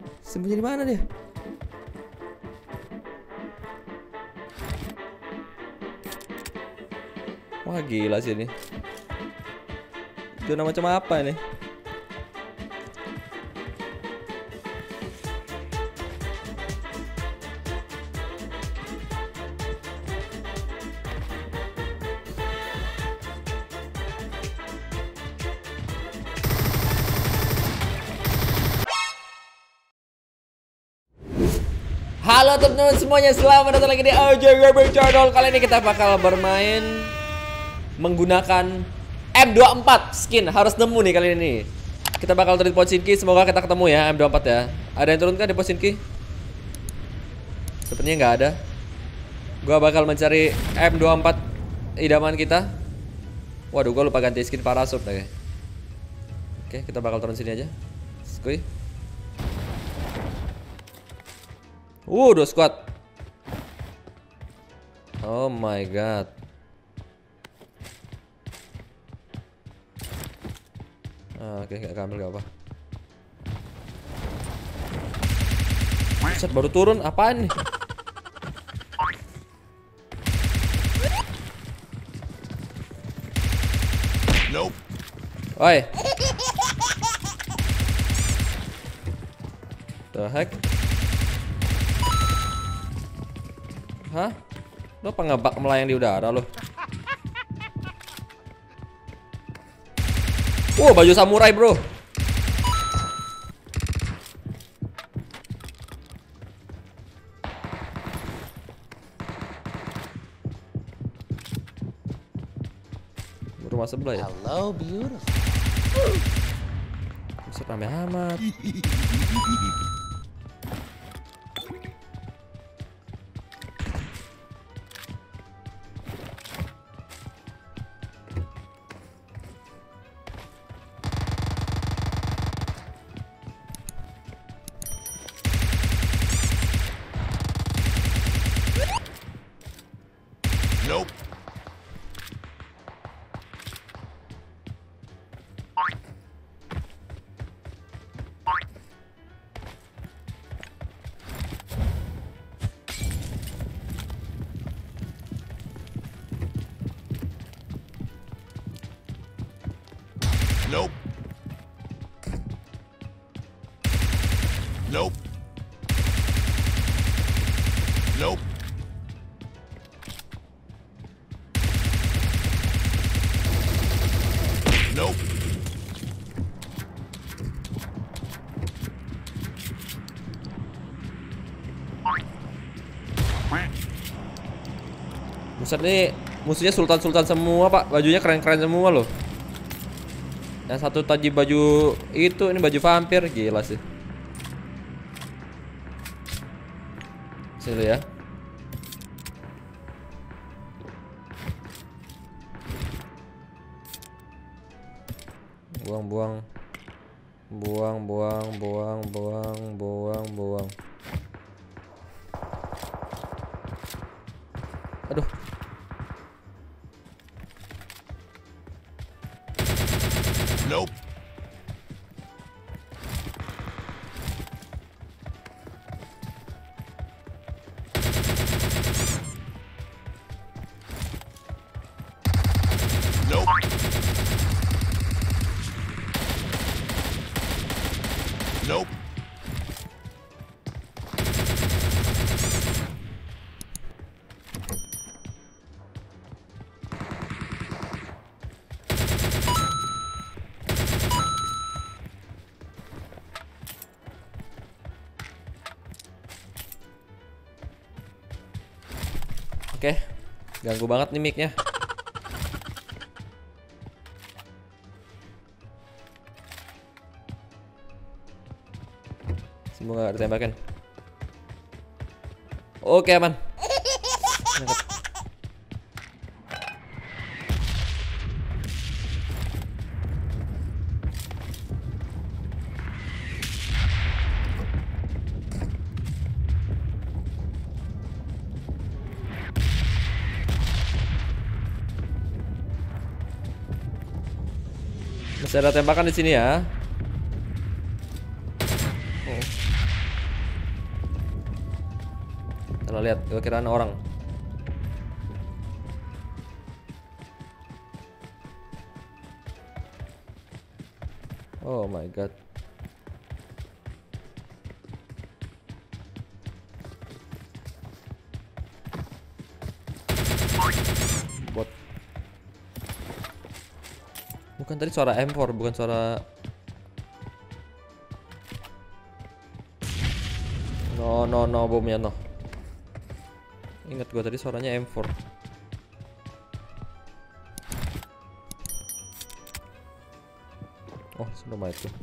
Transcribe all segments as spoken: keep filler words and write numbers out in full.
Sembunyi di mana dia? Wah gila sih ini. Zona macam apa ini? Halo teman-teman semuanya, selamat datang lagi di A J Gaming Channel. Kali ini kita bakal bermain menggunakan M dua puluh empat skin. Harus nemu nih kali ini. Kita bakal turun di Pochinki, semoga kita ketemu ya M dua puluh empat ya. Ada yang turun kan di Pochinki? Sepertinya nggak ada. Gua bakal mencari M dua puluh empat idaman kita. Waduh, gua lupa ganti skin parasut deh. Oke, kita bakal turun sini aja. Skuy. Uh, dua squad. Oh my god. Ah, oke, gak ambil gak apa. Buset, baru turun, apaan nih? Nope. Oi. The heck? Hah? Lo apa ngebak melayang di udara lo? Oh, baju samurai bro. Rumah sebelah ya? Hello, beautiful. Bisa rame amat. Nope. Nope. Nope. Nope. Nope. Buset nih, musuhnya sultan-sultan semua pak. Bajunya keren-keren semua loh. Yang satu tadi baju itu, ini baju vampir. Gila sih. Sini ya. Buang, buang. Buang, buang, buang, buang, buang, buang. Aduh. Nope. Nope. Nope. Oke, ganggu banget nih mic-nya. Semoga gak ditembakin. Oke aman. Masih ada tembakan di sini ya. Oh. Salah lihat, gue kiraan orang. Oh my god. Bot. Bukan tadi suara M four, bukan suara. No no no bomnya no. Ingat gua tadi suaranya M four. Oh, sudah main tuh.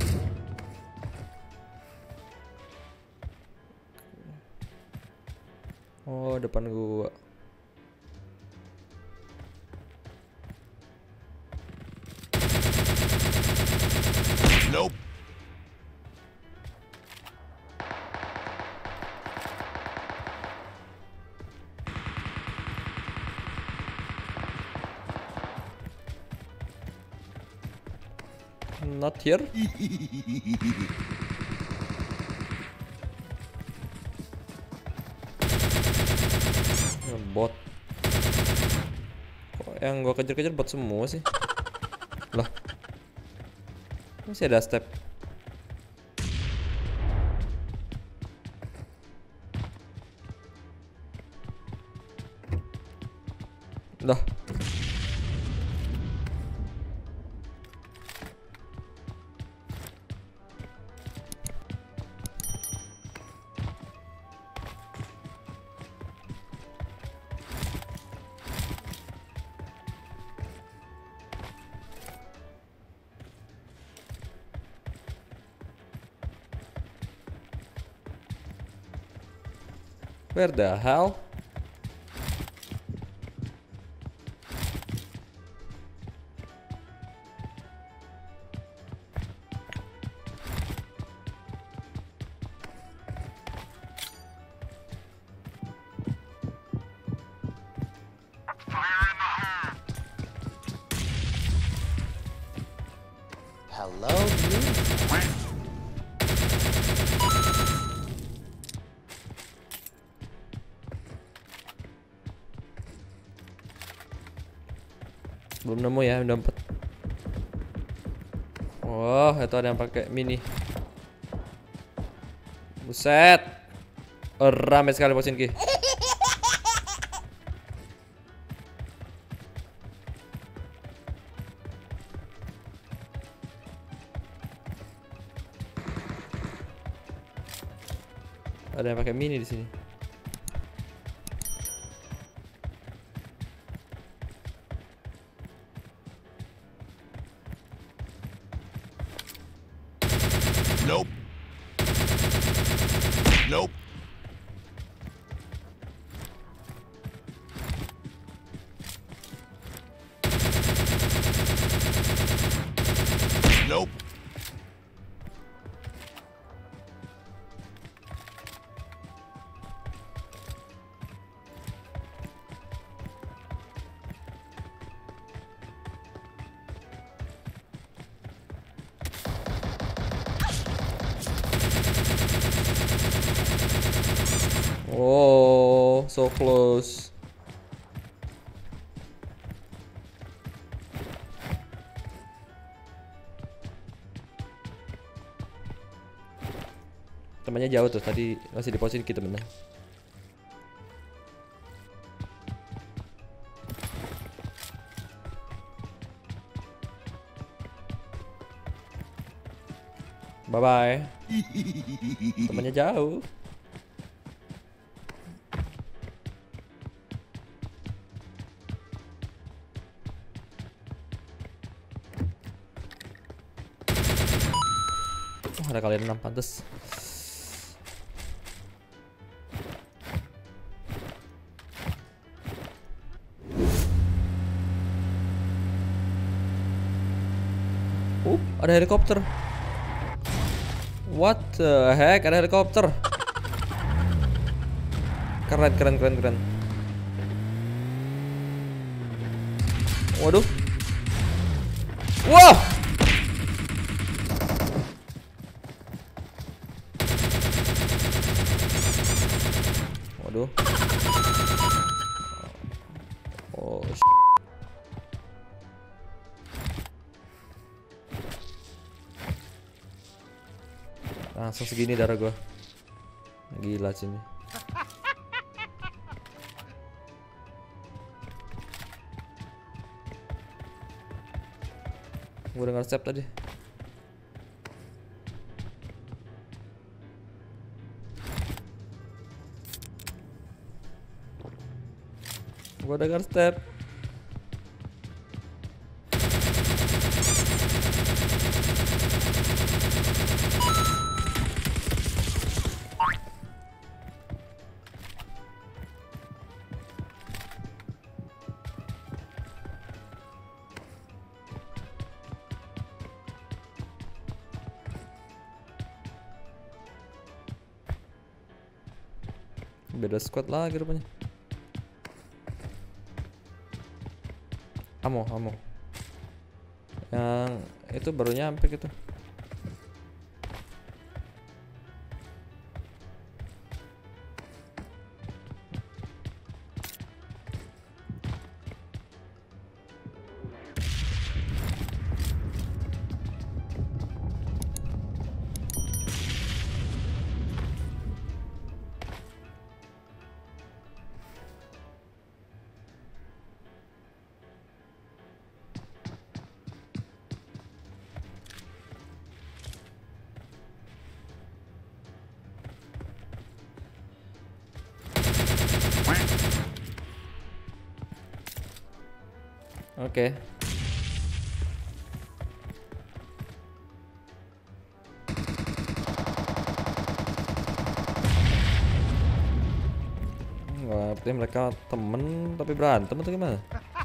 Oh, depan gua. Nope. Not here. Bot. Kok yang gua kejar-kejar bot semua sih? Lah. Masih ada step. Lah. Where the hell? Hello, dude. Belum nemu ya, udah empat. Oh, itu ada yang pakai mini. Buset. Oh, rame sekali Pocinki. Ada yang pakai mini di sini. Nope. Nope. Nope. Oh, so close. Temannya jauh tuh, tadi masih di posisi kita benar. Bye bye. Temannya jauh. Oh, ada kalian enam pantes. Uh, ada helikopter. What the heck? Ada helikopter. Keren, keren, keren, keren. Waduh. Wah. Waduh. Oh, sh langsung segini darah gua. Gila sini. Gua dengar step tadi. Gua dengar step. Beda squad lagi rupanya. Amo, amo. Yang itu baru nyampe gitu. Oke. Nggak ngerti mereka temen tapi berantem atau gimana?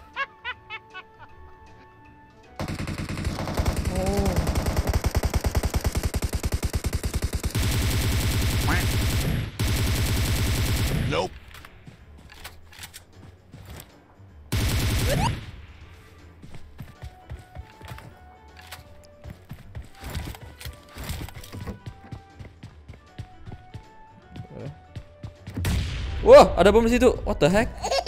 Oh. Nope. Wah, ada bom di situ. What the heck?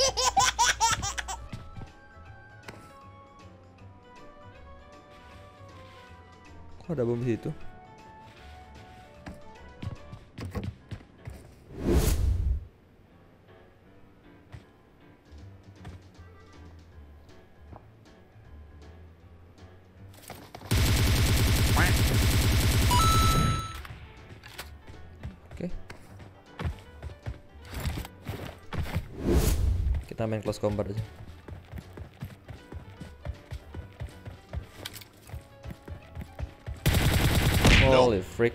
Kok ada bom di situ? Oke. Kita main close combat aja. Holy freak.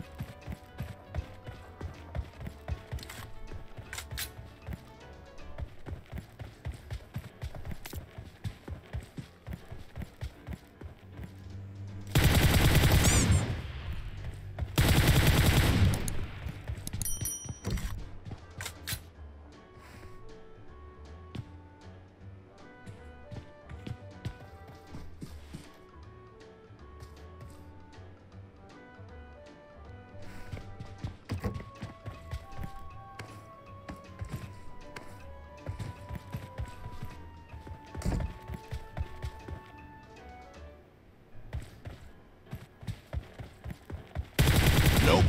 Nope.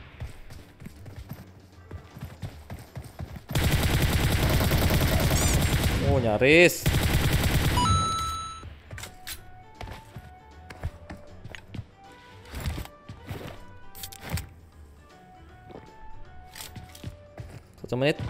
Oh, nyaris. Satu menit.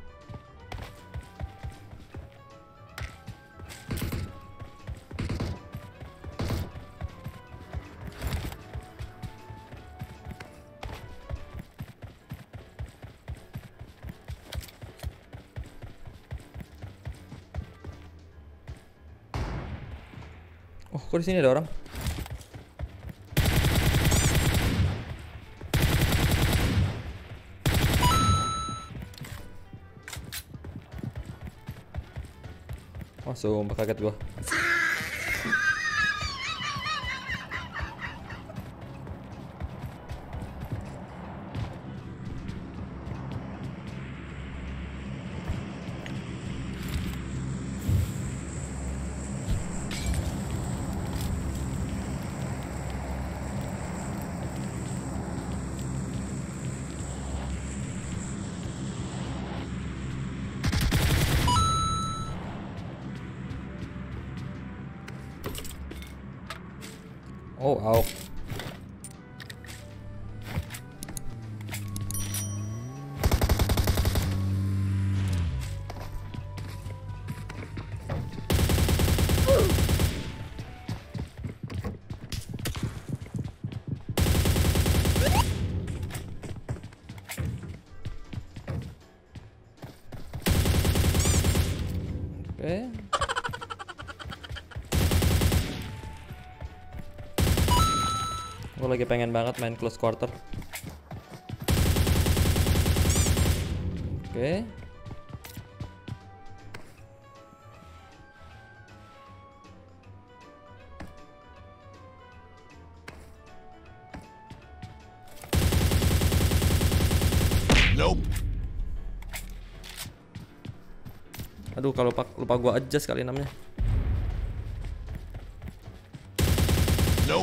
Oh, kok di sini ada orang? Wah, sumpah kaget gua. Oh, AUK. Oke. Gue lagi pengen banget main close quarter. Oke. Nope. Aduh, kalau lupa, lupa gua adjust kali namanya. Nope.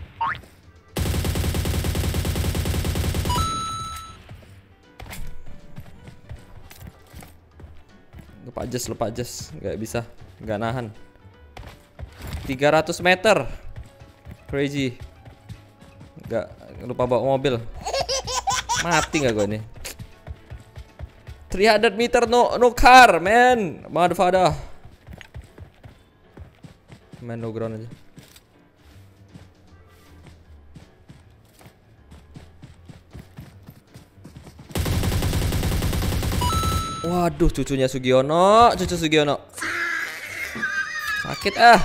Lupa adjust, lupa adjust. Nggak bisa, nggak nahan. tiga ratus meter. Crazy. Nggak, lupa bawa mobil. Mati nggak gua ini? tiga ratus meter no no car, man. Motherfucker. Main no ground aja. Waduh, cucunya Sugiono, cucu Sugiono. Sakit ah.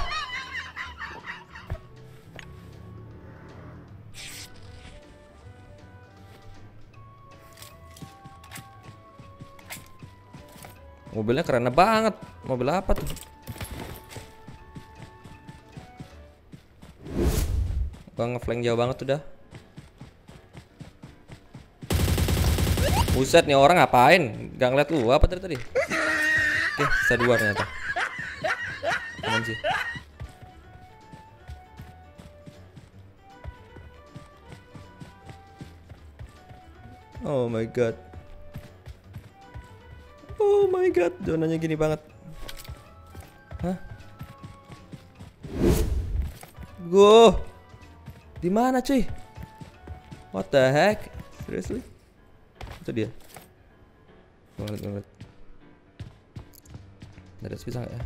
Mobilnya keren banget. Mobil apa tuh? Bang ngeflank jauh banget udah. Buset, nih orang ngapain? Gak ngeliat lu apa tadi tadi? Oke, sisa dua ternyata. Aman sih. Oh my god. Oh my god, zonanya gini banget. Hah? Go. Di mana cuy? What the heck? Seriously? Itu dia. Gue ngeliat, gue ngeliat. Ada bisa nggak ya?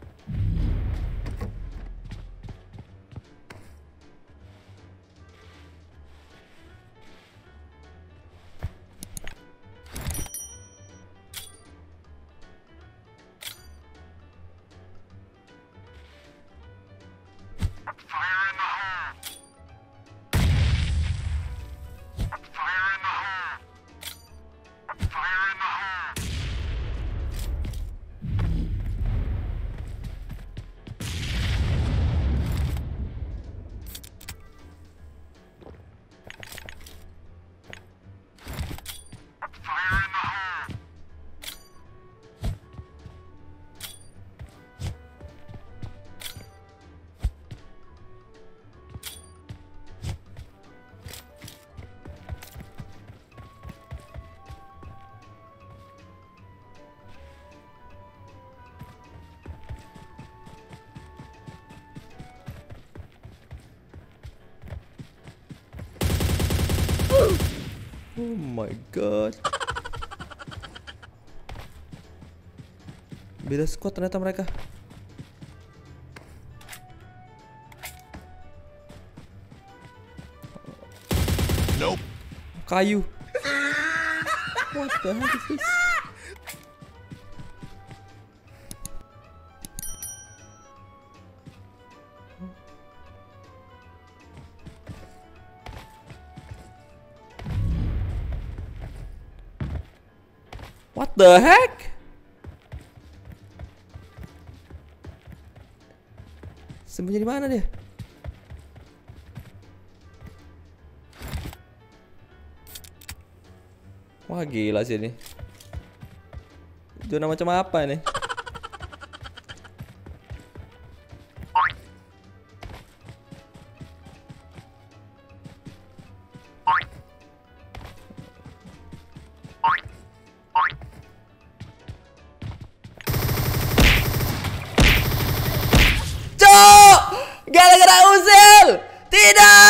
Oh my god. Beda squad ternyata mereka. Nope. Kayu. What the heck is this? What the heck? Sembunyi di mana dia? Wah gila sih ini. Zona macam apa ini? Gara-gara Uzel Tidak.